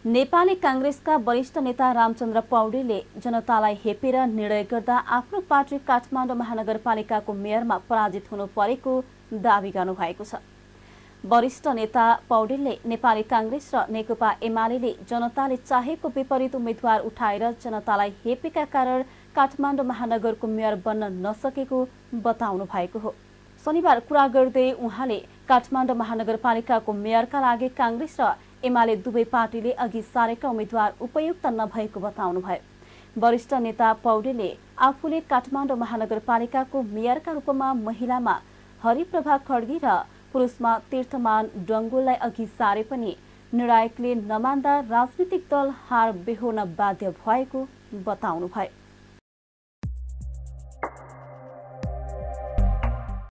नेपाली कांग्रेसका वरिष्ठ नेता रामचन्द्र पौडेलले जनतालाई हेपेर निर्णय गर्दा आफ्नो पार्टी काठमाडौँ महानगरपालिकाको मेयरमा पराजित हुनु परेको दावी गर्नुभएको छ। वरिष्ठ नेता पौडेलले नेपाली कांग्रेस र नेकपा एमाले जनताले चाहेको विपरीत उम्मेद्वार उठाएर जनतालाई हेपेका कारण काठमाडौँ महानगरको मेयर बन्न नसकेको बताउनु भएको हो। शनिबार कुरा गर्दै उहाँले काठमाडौँ महानगरपालिकाको मेयरका लागि कांग्रेस र एमाले दुवै पार्टीले अघि सारेका उम्मेद्वार उपयुक्त नभएको बताउनुभयो। वरिष्ठ नेता पौडेलले आफूले काठमाडौँ महानगरपालिकाको मेयरका रूपमा महिलामा हरिप्रभा खड्गी र पुरुषमा तीर्थमान डंगोललाई अघि सारे पनि निर्णायकले नमान्दा राजनीतिक दल हार बेहोर्न बाध्य भएको बताउनुभयो।